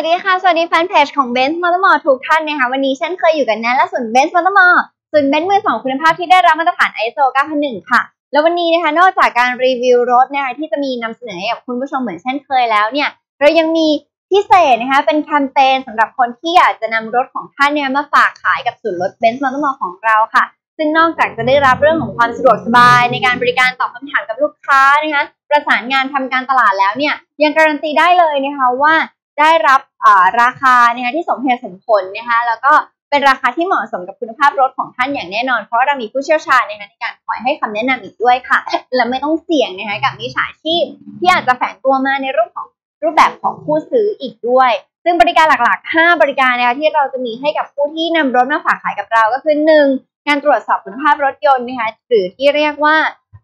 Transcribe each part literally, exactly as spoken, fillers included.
วัสดีค่ะสวัสดีแฟนเพจของ Benz Motormall ทุกท่านนะคะวันนี้เช่นเคยอยู่กันนะและส่วน Benz Motormall ส่วน Benz มือสองคุณภาพที่ได้รับมาตรฐาน ไอ เอส โอ เก้าพันหนึ่ง ค่ะแล้ววันนี้นะคะนอกจากการรีวิวรถนะคะที่จะมีนำเสนอให้กับคุณผู้ชมเหมือนเช่นเคยแล้วเนี่ยเรายังมีพิเศษนะคะเป็นแคมเปญสำหรับคนที่อยากจะนำรถของท่านเนี่ยมาฝากขายกับศูนย์รถ Benz Motormall ของเราค่ะซึ่งนอกจากจะได้รับเรื่องของความสะดวกสบายในการบริการตอบคำถามกับลูกค้านะคะประสานงานทำการตลาดแล้วเนี่ยยังการันตีได้เลยนะคะว่าได้รับราคานะคะที่สมเหตุสมผลนะคะแล้วก็เป็นราคาที่เหมาะสมกับคุณภาพรถของท่านอย่างแน่นอนเพราะเรามีผู้เชี่ยวชาญนะคะในการคอยให้คำแนะนำอีกด้วยค่ะและไม่ต้องเสี่ยงนะคะกับมิจฉาชีพที่อาจจะแฝงตัวมาในรูปของรูปแบบของผู้ซื้ออีกด้วยซึ่งบริการหลักๆห้าบริการนะคะที่เราจะมีให้กับผู้ที่นำรถมาฝากขายกับเราก็คือหนึ่งการตรวจสอบคุณภาพรถยนต์นะคะหรือที่เรียกว่า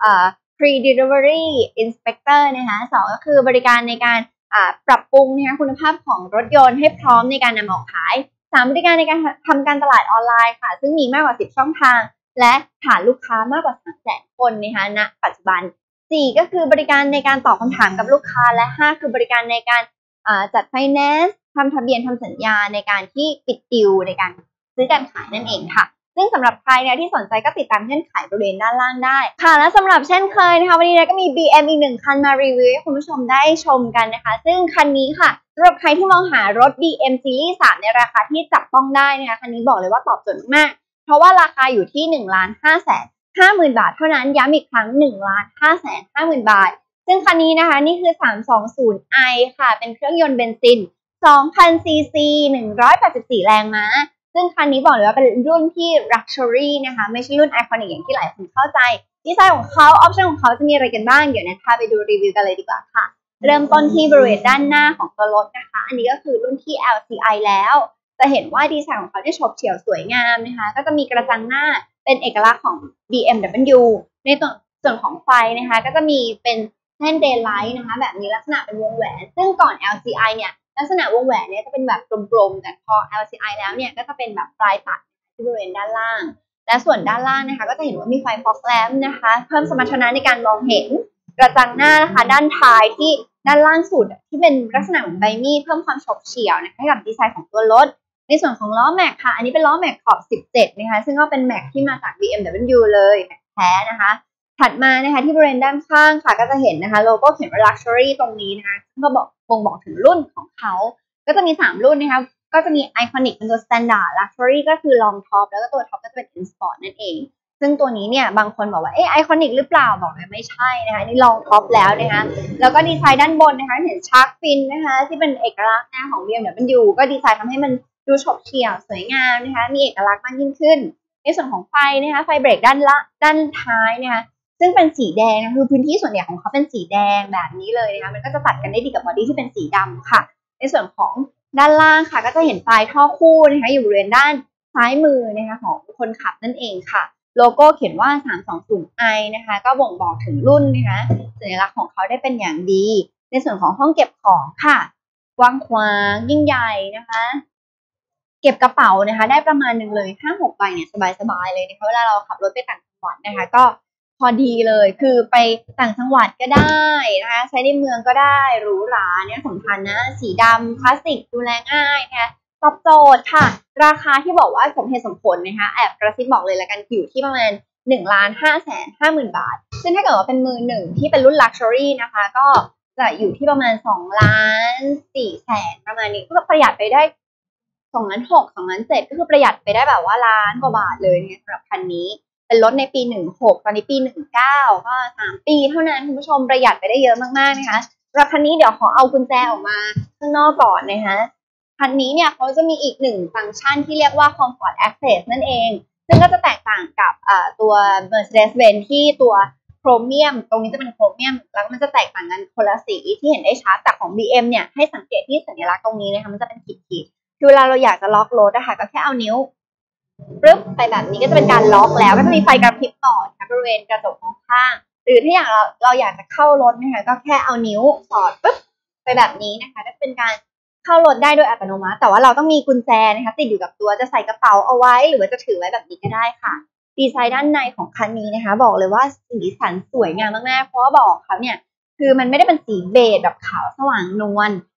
pre-delivery inspector นะคะสองก็คือบริการในการปรับปรุงนะคะคุณภาพของรถยนต์ให้พร้อมในการนำออกขายสามบริการในการทำการตลาดออนไลน์ค่ะซึ่งมีมากกว่าสิบช่องทางและฐานลูกค้ามากกว่าสามแสนคนนะคะณปัจจุบันสี่ก็คือบริการในการตอบคำถามกับลูกค้าและห้าคือบริการในการจัดไฟแนนซ์ทำทะเบียนทำสัญญาในการที่ปิดดิวในการซื้อการขายนั่นเองค่ะซึ่งสำหรับใครเนี่ยที่สนใจก็ติดตามเงื่อนไขบริเวณด้านล่างได้ค่ะและสำหรับเช่นเคยนะคะวันนี้ก็มี บี เอ็ม อีกหนึ่งคันมารีวิวให้คุณผู้ชมได้ชมกันนะคะซึ่งคันนี้ค่ะสำหรับใครที่มองหารถ บี เอ็ม Series สามในราคาที่จับต้องได้นะคะคันนี้บอกเลยว่าตอบโจทย์มากเพราะว่าราคาอยู่ที่ หนึ่งล้านห้าแสนห้าหมื่น บาทเท่านั้นย้ำอีกครั้ง หนึ่งล้านห้าแสนห้าหมื่น บาทซึ่งคันนี้นะคะนี่คือ สามสองศูนย์ ไอ ค่ะเป็นเครื่องยนต์เบนซิน สองพัน ซี ซี หนึ่งร้อยแปดสิบสี่ แรงม้าซึ่งคันนี้บอกเลยว่าเป็นรุ่นที่ Luxury นะคะไม่ใช่รุ่น Iconic อย่างที่หลายคนเข้าใจดีไซน์ของเขาออปชั่นของเขาจะมีอะไรกันบ้างเดี๋ยวนะพาไปดูรีวิวกันเลยดีกว่าค่ะเริ่มต้นที่บริเวณด้านหน้าของตัวรถนะคะอันนี้ก็คือรุ่นที่ แอล ซี ไอ แล้วจะเห็นว่าดีไซน์ของเขาที่โฉบเฉี่ยวสวยงามนะคะก็จะมีกระจังหน้าเป็นเอกลักษณ์ของ บี เอ็ม ดับเบิลยู ในส่วนของไฟนะคะก็จะมีเป็นแท่น Daylight นะคะแบบนี้ลักษณะเป็นวงแหวนซึ่งก่อน แอล ซี ไอ เนี่ยลักษณะวงแหวนเนี่ยจะเป็นแบบกลมๆแต่พอ แอล ซี ไอ แล้วเนี่ยก็จะเป็นแบบปลายตัดที่บริเวณด้านล่างและส่วนด้านล่างนะคะก็จะเห็นว่ามีไฟ fog lamp นะคะเพิ่มสมรรถนะในการมองเห็นกระจังหน้านะคะด้านท้ายที่ด้านล่างสุดที่เป็นลักษณะเหมือนใบมีดเพิ่มความโฉบเฉี่ยวนะคะให้กับดีไซน์ของตัวรถในส่วนของล้อแม็กค่ะอันนี้เป็นล้อแม็กขอบสิบเจ็ดนะคะซึ่งก็เป็นแม็กที่มาจาก บี เอ็ม ดับเบิลยู เลยแม็กแท้นะคะถัดมานะคะที่บริเวณด้านข้างค่ะก็จะเห็นนะคะโลโก้เขียนว่า Luxury ตรงนี้นะคะซึ่งก็บอกบ่งบอกถึงรุ่นของเขาก็จะมีสามรุ่นนะคะก็จะมี Iconic เป็นตัว Standard Luxury ก็คือ Long Top แล้วก็ตัว Top ก็จะเป็น In Sport นั่นเองซึ่งตัวนี้เนี่ยบางคนบอกว่าเอ๊ะ Iconic หรือเปล่าบอกเลยไม่ใช่นะคะนี่ Long Top แล้วนะคะแล้วก็ดีไซน์ด้านบนนะคะเห็นชาร์กฟินนะคะที่เป็นเอกลักษณ์ของ บี เอ็ม ดับเบิลยู ก็ดีไซน์ทำให้มันดูโฉบเฉี่ยวสวยงามนะคะมีเอกลักษณ์มากยิ่งขึ้นในส่วนของไฟนะคะไฟเบรกด้านละด้านท้ายนะคะซึ่งเป็นสีแดงนะคือพื้นที่ส่วนใหญ่ของเขาเป็นสีแดงแบบนี้เลยนะคะมันก็จะตัดกันได้ดีกับบอดี้ที่เป็นสีดำค่ะในส่วนของด้านล่างค่ะก็จะเห็นปลายท่อคู่นะคะอยู่บริเวณด้านซ้ายมือนะคะของคนขับนั่นเองค่ะโลโก้เขียนว่า สามสองศูนย์ ไอ นะคะก็บ่งบอกถึงรุ่นนะคะสัญลักษณ์ของเขาได้เป็นอย่างดีในส่วนของห้องเก็บของค่ะกว้างขวางยิ่งใหญ่นะคะเก็บกระเป๋านะคะได้ประมาณหนึ่งเลย ห้าหก ใบเนี่ยสบายๆเลยนะคะเวลาเราขับรถไปต่างจังหวัดนะคะก็พอดีเลยคือไปต่างจังหวัดก็ได้นะคะใช้ในเมืองก็ได้หรูหราเนี่ยสำคัญนะสีดำคลาสสิกดูแลง่ายนะคะตอบโจทย์ค่ะราคาที่บอกว่าสมเหตุสมผลนะคะแอบกระซิบบอกเลยละกันอยู่ที่ประมาณ หนึ่งล้านห้าแสนห้าหมื่น บาทซึ่งถ้าเกิดว่าเป็นมือหนึ่งที่เป็นรุ่น Luxury นะคะก็จะอยู่ที่ประมาณสองล้านสี่แสนประมาณนี้ก็ประหยัดไปได้สองล้านหก สองล้านเจ็ดก็คือประหยัดไปได้แบบว่าล้านกว่าบาทเลยนะคะสำหรับคันนี้เป็นรถในปีสิบหกตอนนี้ปีสิบเก้าก็สามปีเท่านั้นคุณผู้ชมประหยัดไปได้เยอะมากๆนะคะสำหรับคันนี้เดี๋ยวขอเอากุญแจออกมาข้างนอกก่อนนะคะคันนี้เนี่ยเขาจะมีอีกหนึ่งฟังก์ชันที่เรียกว่า Comfort Access นั่นเองซึ่งก็จะแตกต่างกับตัว Mercedes-Benz ที่ตัวโครเมียมตรงนี้จะเป็นโครเมียมแล้วมันจะแตกต่างกันคนละสีที่เห็นได้ชัดแต่ของ บี เอ็ม เนี่ยให้สังเกตที่สัญลักษณ์ตรงนี้นะคะมันจะเป็นขีดๆคือเวลาเราอยากจะล็อกรถนะคะก็แค่เอานิ้วปึ๊บไปแบบนี้ก็จะเป็นการล็อกแล้วก็จะมีไฟกระพริบต่อนะคะบริเวณกระจกข้างหรือถ้าอย่างเราเราอยากจะเข้ารถนะคะก็แค่เอานิ้วสอดปึ๊บไปแบบนี้นะคะก็เป็นการเข้ารถได้โดยอัตโนมัติแต่ว่าเราต้องมีกุญแจนะคะติดอยู่กับตัวจะใส่กระเป๋าเอาไว้หรือว่าจะถือไว้แบบนี้ก็ได้ค่ะดีไซน์ด้านในของคันนี้นะคะบอกเลยว่าสีสันสวยงามมากๆเพราะว่าบอกเขาเนี่ยคือมันไม่ได้เป็นสีเบจแบบขาวสว่างนวล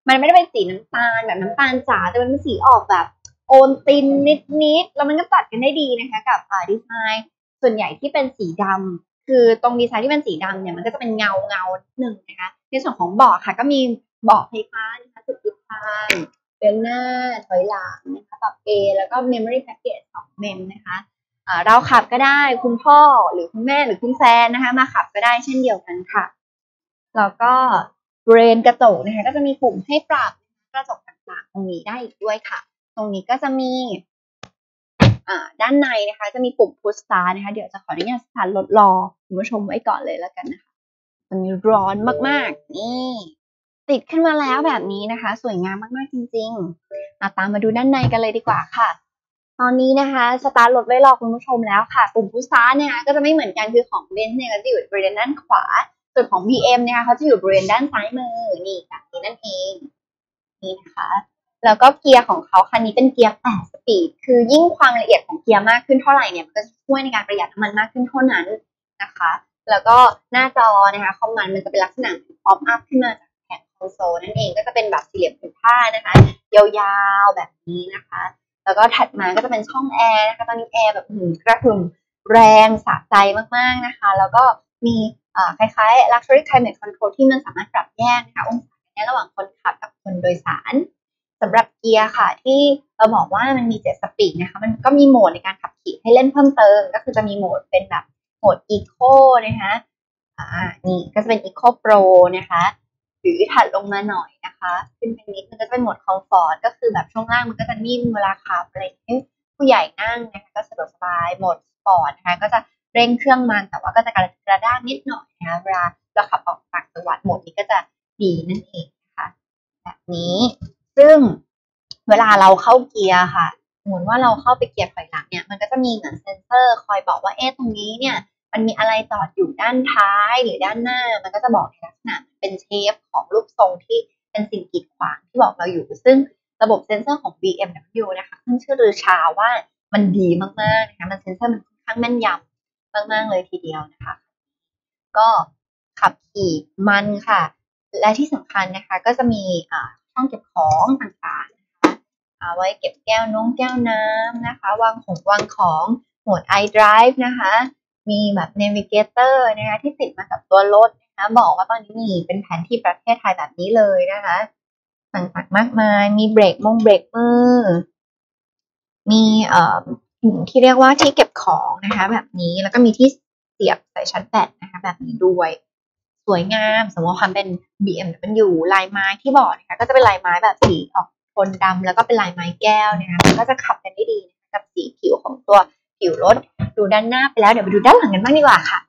มันไม่ได้เป็นสีน้ำตาลแบบน้ำตาลจ๋าแต่มันเป็นสีออกแบบโอนตินนิดๆแล้วมันก็ตัดกันได้ดีนะคะกับอ่าดีไซน์ส่วนใหญ่ที่เป็นสีดำคือตรงดีไซน์ที่เป็นสีดำเนี่ยมันก็จะเป็นเงาเงาหนึ่งนะคะในส่วนของเบาะค่ะก็มีเบาะไฟฟ้านะคะสุดทิศทางเดินหน้าถอยหลังนะคะปรับเอนแล้วก็ memory package สองเมมนะคะเราขับก็ได้คุณพ่อหรือคุณแม่หรือคุณแฟนนะคะมาขับก็ได้เช่นเดียวกันค่ะแล้วก็เบรนกระจกนะคะก็จะมีปุ่มให้ปรับกระจกต่างๆตรงนี้ได้อีกด้วยค่ะตรงนี้ก็จะมีด้านในนะคะจะมีปุ่ม push start นะคะเดี๋ยวจะขออนุญาตสตาร์ทรถรอคุณผู้ชมไว้ก่อนเลยแล้วกันนะคะมันร้อนมากๆนี่ติดขึ้นมาแล้วแบบนี้นะคะสวยงามมากๆจริงๆตามมาดูด้านในกันเลยดีกว่าค่ะตอนนี้นะคะสตาร์ทรถไว้รอคุณผู้ชมแล้วค่ะปุ่ม push start เนี่ยก็จะไม่เหมือนกันคือของ Benz เนี่ยก็จะอยู่บริเวณด้านขวาส่วนของ บี เอ็ม เนี่ยเขาจะอยู่บริเวณด้านซ้ายมือนี่แบบนี้นั่นเองนี่นะคะแล้วก็เกียร์ของเขาคันนี้เป็นเกียร์แปดสปีดคือยิ่งความละเอียดของเกียร์มากขึ้นเท่าไหร่เนี่ยมันก็จะช่วยในการประหยัดน้ำมันมากขึ้นเท่านั้นนะคะแล้วก็หน้าจอนะคะคอมมานด์มันจะเป็นลักษณะป๊อปอัพขึ้นมาจากแผงคอนโซลนั่นเองก็จะเป็นแบบสี่เหลี่ยมผืนผ้านะคะยาวๆแบบนี้นะคะแล้วก็ถัดมาก็จะเป็นช่องแอร์นะคะตอนนี้แอร์แบบหืมกระหึ่มแรงสะใจมากๆนะคะแล้วก็มีคล้ายๆ luxury climate control ที่มันสามารถปรับแยกนะคะองศาได้ระหว่างคนขับกับคนโดยสารสำหรับเกียร์ค่ะที่เราบอกว่ามันมีเจ็ดสปีดนะคะมันก็มีโหมดในการขับขี่ให้เล่นเพิ่มเติมก็คือจะมีโหมดเป็นแบบโหมด Eco นะคะอ่านี่ก็จะเป็น Eco Pro นะคะหรือถัดลงมาหน่อยนะคะขึ้นไปนิดมันก็จะเป็นโหมด Comfort ก็คือแบบช่วงล่างมันก็จะนิ่มเวลาขับอะไรให้ผู้ใหญ่นั่งนะคะก็สะดวกสบายโหมด Sport นะคะก็จะเร่งเครื่องมันแต่ว่าก็จะกระด้างนิดหน่อยนะคะเวลาเราขับออกต่างจังหวัดโหมดนี้ก็จะดีนั่นเองนะคะแบบนี้ซึ่งเวลาเราเข้าเกียร์ค่ะสมมติว่าเราเข้าไปเกียร์ถอยหลังเนี่ยมันก็จะมีเหมือนเซ็นเซอร์คอยบอกว่าเอ๊ะตรงนี้เนี่ยมันมีอะไรจอดอยู่ด้านท้ายหรือด้านหน้ามันก็จะบอกในลักษณะเป็นเชฟของรูปทรงที่เป็นสิ่งกีดขวางที่บอกเราอยู่ซึ่งระบบเซ็นเซอร์ของ บี เอ็ม ดับเบิลยู นะคะขึ้นชื่อลือชาว่ามันดีมากๆนะคะมันเซ็นเซอร์มันค่อนข้างแม่นยำมากๆเลยทีเดียวนะคะก็ขับขี่มันค่ะและที่สำคัญนะคะก็จะมีช่องเก็บของต่างๆนะคะเอาไว้เก็บแก้วน้องแก้วน้ำนะคะวางของวางของโหมด iDrive นะคะมีแบบ Navigator นะคะที่ติดมากับตัวรถนะคะบอกว่าตอนนี้มีเป็นแผนที่ประเทศไทยแบบนี้เลยนะคะต่างๆมากมายมีเบรกมงเบรกมือมีเอ่อที่เรียกว่าที่เก็บของนะคะแบบนี้แล้วก็มีที่เสียบใส่ชาร์จแบตนะคะแบบนี้ด้วยสวยงามสมมติความเป็น บี เอ็ม ดับเบิลยู ลายไม้ที่บอกนะคะก็จะเป็นลายไม้แบบสีออกโทนดำแล้วก็เป็นลายไม้แก้วนะคะก็จะขับกันได้ดีกับสีผิวของตัวผิวรถดูด้านหน้าไปแล้วเดี๋ยวไปดูด้านหลังกันบ้างดีกว่าค่ะ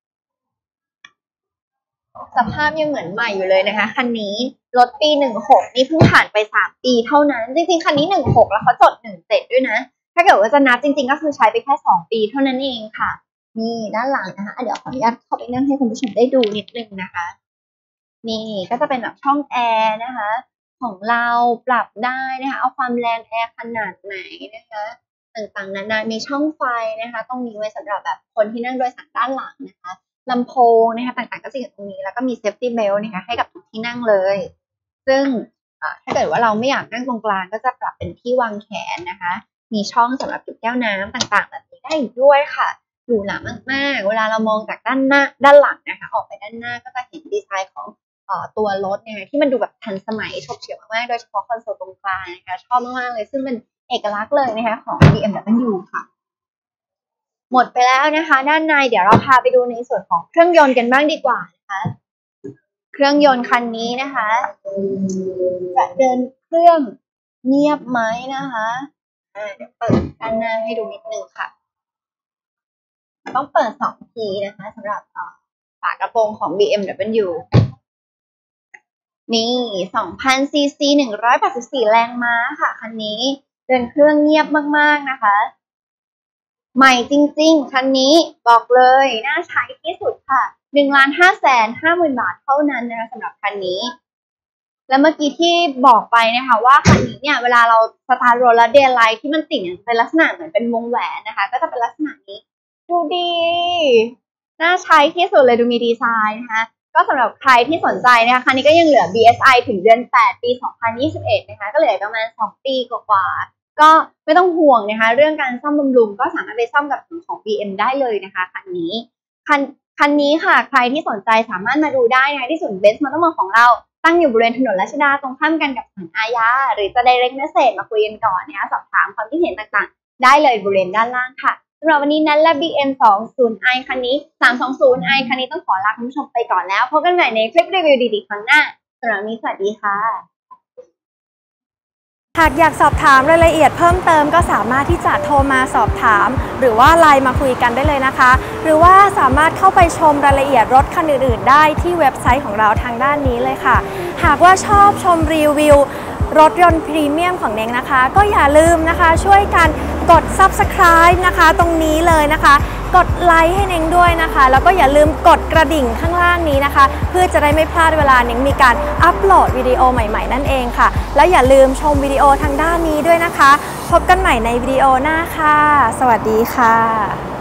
สภาพยังเหมือนใหม่อยู่เลยนะคะคันนี้รถปีหนึ่งหกนี่เพิ่งผ่านไปสามปีเท่านั้นจริงๆคันนี้หนึ่งหกแล้วเขาจดหนึ่งเจ็ดด้วยนะถ้าเกิดว่าจะนับจริงๆก็คือใช้ไปแค่สองปีเท่านั้นเองค่ะนี่ด้านหลังนะคะเดี๋ยวขออนุญาตเข้าไปนั่งให้คุณผู้ชมได้ดูนิดนึงนะคะนี่ก็จะเป็นแบบช่องแอร์นะคะของเราปรับได้นะคะเอาความแรงแอร์ขนาดไหนนะคะต่างๆนานามีช่องไฟนะคะตรงนี้ไว้สำหรับแบบคนที่นั่งโดยสารด้านหลังนะคะลำโพงนะคะต่างๆก็จะอยู่ตรงนี้แล้วก็มีเซฟตี้เบลต์นะคะให้กับทุกที่นั่งเลยซึ่งถ้าเกิดว่าเราไม่อยากนั่งตรงกลางก็จะปรับเป็นที่วางแขนนะคะมีช่องสำหรับเก็บแก้วน้ำต่างๆแบบนี้ได้อีกด้วยค่ะหรูหรามากๆเวลาเรามองจากด้านหน้าด้านหลังนะคะออกไปด้านหน้าก็จะเห็นดีไซน์ของตัวรถเนี่ยที่มันดูแบบทันสมัยฉกเฉี่ยวมากๆโดยเฉพาะคอนโซลตรงกลางนะคะชอบมากๆเลยซึ่งเป็นเอกลักษณ์เลยนะคะของ บี เอ็ม ดับเบิลยู ค่ะหมดไปแล้วนะคะด้านในเดี๋ยวเราพาไปดูในส่วนของเครื่องยนต์กันบ้างดีกว่านะคะเครื่องยนต์คันนี้นะคะจะเดินเครื่องเงียบไหมนะคะอ่าเดี๋ยวเปิดด้านหน้าให้ดูนิดนึงค่ะต้องเปิดสองทีนะคะสำหรับฝากระโปรงของ บี เอ็ม ดับเบิลยู นี่ สองพัน ซี ซี หนึ่งร้อยแปดสิบสี่ แรงม้าค่ะคันนี้เดินเครื่องเงียบมากๆนะคะใหม่จริงๆคันนี้บอกเลยน่าใช้ที่สุดค่ะ หนึ่งล้านห้าแสนห้าหมื่น บาทเท่านั้นนะคะสำหรับคันนี้แล้วเมื่อกี้ที่บอกไปนะคะว่าคันนี้เนี่ยเวลาเราสตาร์ทรถแล้วเดย์ไลท์ที่มันติดเนี่ยเป็นลักษณะเหมือนเป็นวงแหวนนะคะก็จะเป็นลักษณะนี้ดูดีน่าใช้ที่สุดเลยดูมีดีไซน์นะคะก็สำหรับใครที่สนใจนะคะคันนี้ก็ยังเหลือ บี เอส ไอ ถึงเดือนแปดปีสองพันยี่สิบเอ็ดนะคะก็เหลือประมาณสองปีกว่าๆก็ไม่ต้องห่วงนะคะเรื่องการซ่อมบำรุงก็สามารถไปซ่อมกับศูนย์ของ บี เอ็ม ได้เลยนะคะคันนี้คันคันนี้ค่ะใครที่สนใจสามารถมาดูได้นะคะที่ศูนย์ Benz Motor Mall ของเราตั้งอยู่บริเวณถนนรัชดาตรงข้ามกันกับศาลอาญาหรือจะ direct message มาคุยกันก่อนนะคะสอบถามความคิดเห็นต่างๆได้เลยบริเวณด้านล่างค่ะสำหรับวันนี้นั้นและ บี เอ็ม สองสิบ ไอ คันนี้ สามสองศูนย์ ไอ คันนี้ต้องขอลาคุณผู้ชมไปก่อนแล้วพบกันใหม่ในคลิปรีวิวดีๆครั้งหน้าสำหรับวันนี้สวัสดีค่ะหากอยากสอบถามรายละเอียดเพิ่มเติมก็สามารถที่จะโทรมาสอบถามหรือว่าไลน์มาคุยกันได้เลยนะคะหรือว่าสามารถเข้าไปชมรายละเอียดรถคันอื่นๆได้ที่เว็บไซต์ของเราทางด้านนี้เลยค่ะหากว่าชอบชมรีวิวรถยนต์พรีเมียมของเน้งนะคะก็อย่าลืมนะคะช่วยกันกด ซับสไครบ์ นะคะตรงนี้เลยนะคะกดไลค์ให้เน้งด้วยนะคะแล้วก็อย่าลืมกดกระดิ่งข้างล่างนี้นะคะเพื่อจะได้ไม่พลาดเวลาเน้งมีการอัปโหลดวิดีโอใหม่ๆนั่นเองค่ะแล้วอย่าลืมชมวิดีโอทางด้านนี้ด้วยนะคะพบกันใหม่ในวิดีโอหน้าค่ะสวัสดีค่ะ